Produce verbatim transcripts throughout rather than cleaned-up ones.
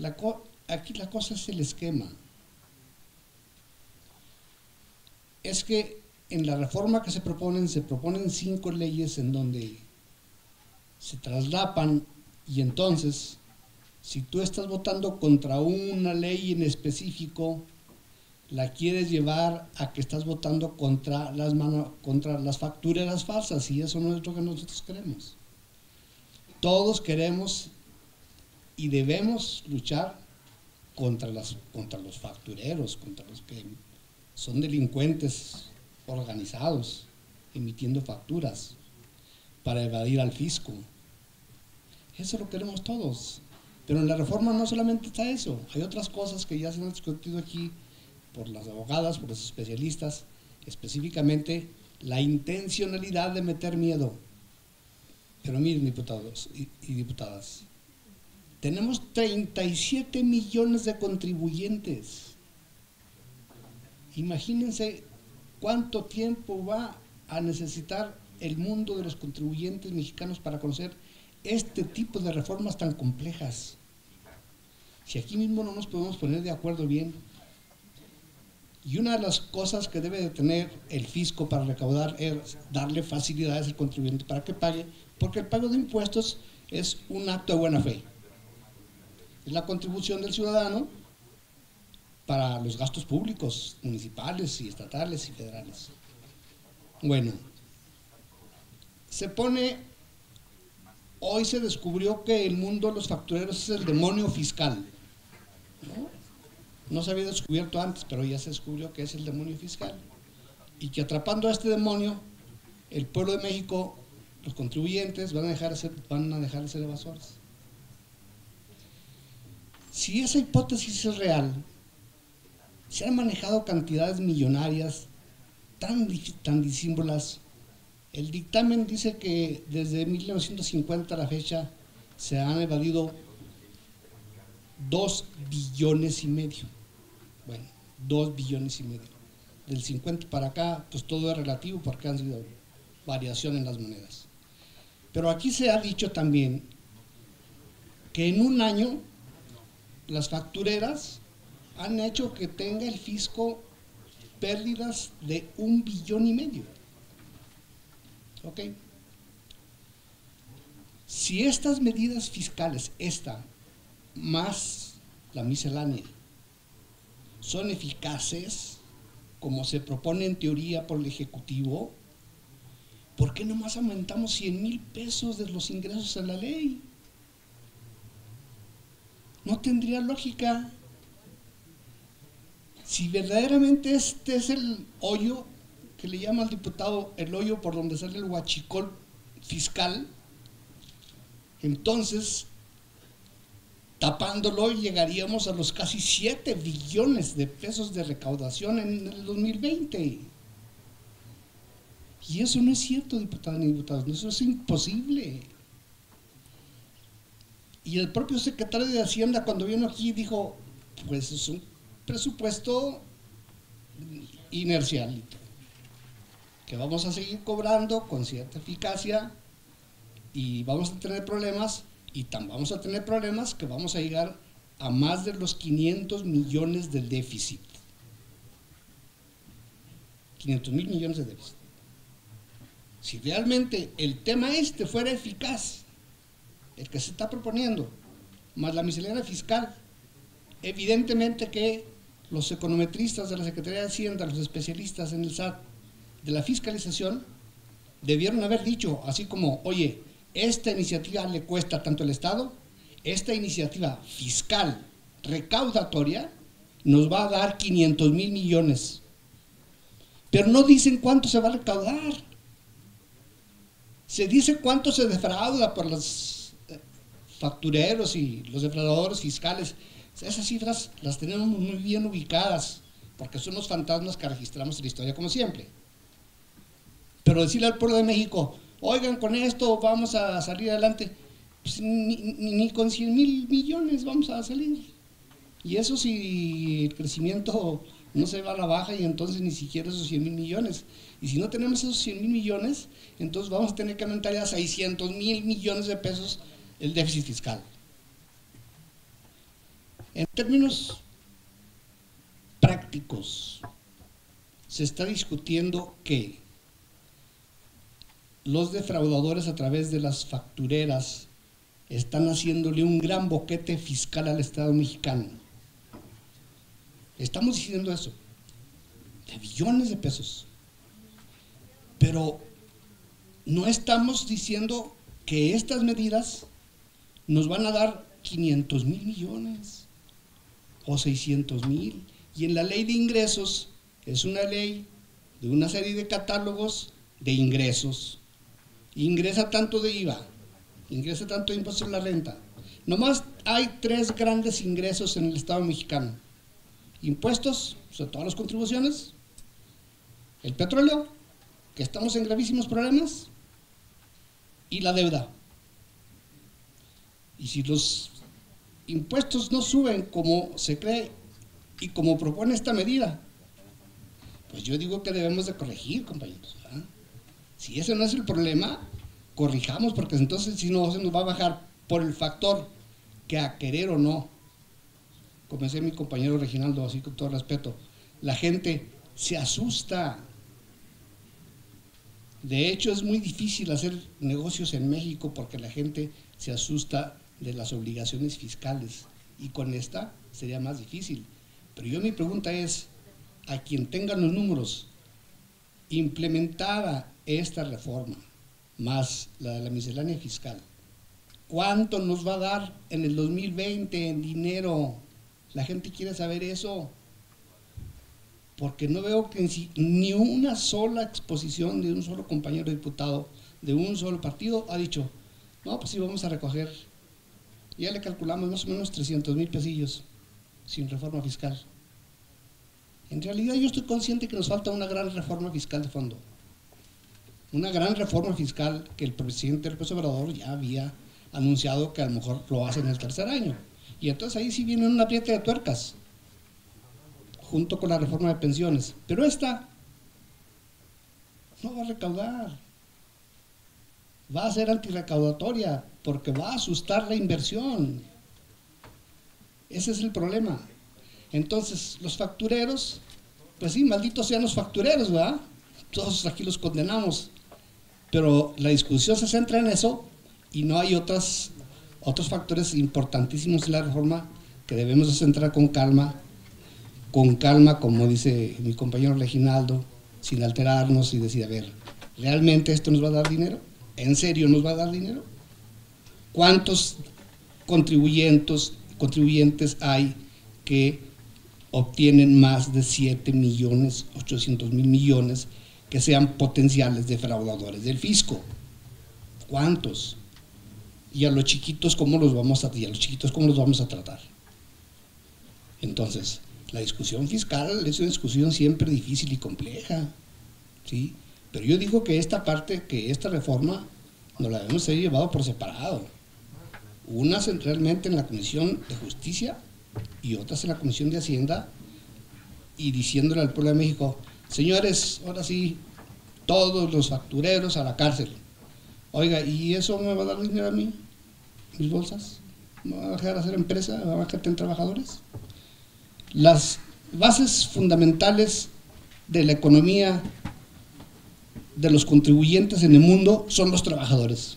La co aquí la cosa es el esquema. Es que en la reforma que se proponen, se proponen cinco leyes en donde se traslapan, y entonces, si tú estás votando contra una ley en específico, la quieres llevar a que estás votando contra las, mano, contra las factureras falsas, y eso no es lo que nosotros queremos. Todos queremos y debemos luchar contra, las, contra los factureros, contra los que son delincuentes organizados, emitiendo facturas para evadir al fisco. Eso lo queremos todos. Pero en la reforma no solamente está eso, hay otras cosas que ya se han discutido aquí por las abogadas, por los especialistas, específicamente la intencionalidad de meter miedo. Pero miren, diputados y, y diputadas, tenemos treinta y siete millones de contribuyentes. Imagínense cuánto tiempo va a necesitar el mundo de los contribuyentes mexicanos para conocer este tipo de reformas tan complejas. Si aquí mismo no nos podemos poner de acuerdo bien. Y una de las cosas que debe de tener el fisco para recaudar es darle facilidades al contribuyente para que pague, porque el pago de impuestos es un acto de buena fe. Es la contribución del ciudadano para los gastos públicos, municipales y estatales y federales. Bueno, se pone, hoy se descubrió que el mundo de los factureros es el demonio fiscal, ¿no? No se había descubierto antes, pero ya se descubrió que es el demonio fiscal, y que atrapando a este demonio, el pueblo de México, los contribuyentes van a dejar de ser, van a dejar de ser evasores. Si esa hipótesis es real, se han manejado cantidades millonarias tan, tan disímbolas. El dictamen dice que desde mil novecientos cincuenta a la fecha se han evadido dos billones y medio. Bueno, dos billones y medio. Del cincuenta para acá, pues todo es relativo porque han sido variación en las monedas. Pero aquí se ha dicho también que en un año las factureras han hecho que tenga el fisco pérdidas de un billón y medio. ¿Ok? Si estas medidas fiscales, esta más la miscelánea, son eficaces, como se propone en teoría por el Ejecutivo, ¿por qué nomás aumentamos cien mil pesos de los ingresos a la ley? No tendría lógica. Si verdaderamente este es el hoyo que le llama al diputado el hoyo por donde sale el huachicol fiscal, entonces tapándolo llegaríamos a los casi siete billones de pesos de recaudación en el dos mil veinte. Y eso no es cierto, diputados ni diputados, eso es imposible. Y el propio secretario de Hacienda, cuando vino aquí, dijo, pues es un presupuesto inercial, que vamos a seguir cobrando con cierta eficacia y vamos a tener problemas, y tan vamos a tener problemas que vamos a llegar a más de los quinientos millones de déficit. quinientos mil millones de déficit. Si realmente el tema este fuera eficaz, el que se está proponiendo, más la miscelánea fiscal, evidentemente que los econometristas de la Secretaría de Hacienda, los especialistas en el S A T, de la fiscalización, debieron haber dicho, así como, oye, esta iniciativa le cuesta tanto al Estado, esta iniciativa fiscal recaudatoria nos va a dar quinientos mil millones, pero no dicen cuánto se va a recaudar. Se dice cuánto se defrauda por los factureros y los defraudadores fiscales. Esas cifras las tenemos muy bien ubicadas, porque son los fantasmas que registramos en la historia, como siempre. Pero decirle al pueblo de México, oigan, con esto vamos a salir adelante, pues ni, ni, ni con cien mil millones vamos a salir. Y eso si el crecimiento no se va a la baja, y entonces ni siquiera esos cien mil millones. Y si no tenemos esos cien mil millones, entonces vamos a tener que aumentar a seiscientos mil millones de pesos el déficit fiscal. En términos prácticos, se está discutiendo que los defraudadores a través de las factureras están haciéndole un gran boquete fiscal al Estado mexicano. Estamos diciendo eso, de billones de pesos. Pero no estamos diciendo que estas medidas nos van a dar quinientos mil millones o seiscientos mil. Y en la ley de ingresos es una ley de una serie de catálogos de ingresos. Ingresa tanto de I V A, ingresa tanto de impuesto a la renta. Nomás hay tres grandes ingresos en el Estado mexicano. Impuestos, o sea, todas las contribuciones, el petróleo, que estamos en gravísimos problemas, y la deuda. Y si los impuestos no suben como se cree y como propone esta medida, pues yo digo que debemos de corregir, compañeros, ¿verdad? Si ese no es el problema, corrijamos, porque entonces si no se nos va a bajar por el factor que a querer o no, como decía mi compañero Reginaldo, así con todo respeto, la gente se asusta. De hecho, es muy difícil hacer negocios en México porque la gente se asusta de las obligaciones fiscales, y con esta sería más difícil. Pero yo mi pregunta es, a quien tenga los números, implementada esta reforma, más la de la miscelánea fiscal, ¿cuánto nos va a dar en el dos mil veinte en dinero? La gente quiere saber eso, porque no veo que ni una sola exposición de un solo compañero diputado de un solo partido ha dicho, no, pues sí, vamos a recoger, ya le calculamos más o menos trescientos mil pesillos sin reforma fiscal. En realidad yo estoy consciente que nos falta una gran reforma fiscal de fondo, una gran reforma fiscal que el presidente López Obrador ya había anunciado que a lo mejor lo hace en el tercer año, y entonces ahí sí viene un apriete de tuercas, junto con la reforma de pensiones. Pero esta no va a recaudar, va a ser antirrecaudatoria, porque va a asustar la inversión. Ese es el problema. Entonces, los factureros, pues sí, malditos sean los factureros, ¿verdad? Todos aquí los condenamos, pero la discusión se centra en eso y no hay otras, otros factores importantísimos en la reforma que debemos de centrar con calma, con calma, como dice mi compañero Reginaldo, sin alterarnos y decir, a ver, ¿realmente esto nos va a dar dinero? ¿En serio nos va a dar dinero? ¿Cuántos contribuyentes, contribuyentes hay que obtienen más de siete millones ochocientos mil millones que sean potenciales defraudadores del fisco? ¿Cuántos? Y a los chiquitos, ¿cómo los vamos a, y a los chiquitos, ¿cómo los vamos a tratar? Entonces, la discusión fiscal es una discusión siempre difícil y compleja, ¿sí? Pero yo digo que esta parte, que esta reforma, nos la debemos ser llevado por separado. Unas realmente en la Comisión de Justicia y otras en la Comisión de Hacienda, y diciéndole al pueblo de México, señores, ahora sí, todos los factureros a la cárcel. Oiga, ¿y eso me va a dar dinero a mí? ¿Mis bolsas? ¿Me va a dejar hacer empresa? ¿Me va a dejar tener trabajadores? Las bases fundamentales de la economía de los contribuyentes en el mundo son los trabajadores.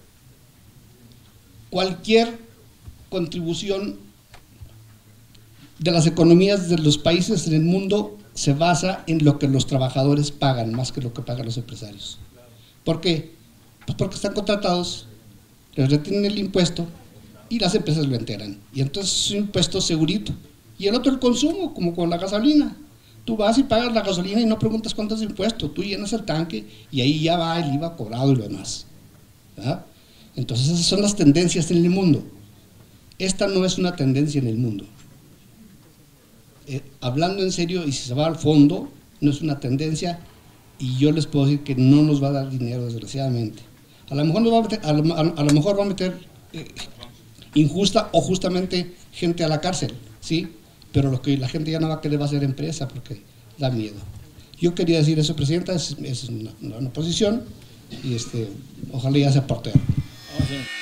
Cualquier contribución de las economías de los países en el mundo se basa en lo que los trabajadores pagan, más que lo que pagan los empresarios. ¿Por qué? Pues porque están contratados, les retienen el impuesto y las empresas lo enteran. Y entonces es un impuesto segurito. Y el otro el consumo, como con la gasolina. Tú vas y pagas la gasolina y no preguntas cuánto es el impuesto, tú llenas el tanque y ahí ya va el I V A cobrado y lo demás, ¿verdad? Entonces esas son las tendencias en el mundo. Esta no es una tendencia en el mundo. Eh, hablando en serio, y si se va al fondo, no es una tendencia, y yo les puedo decir que no nos va a dar dinero, desgraciadamente. A lo mejor, nos va a, meter, a lo, a, a lo mejor va a meter eh, injusta o justamente gente a la cárcel, ¿sí? Pero lo que la gente ya no va a querer va a ser empresa porque da miedo. Yo quería decir eso, Presidenta, es, es una, una posición y este, ojalá ya se aporte.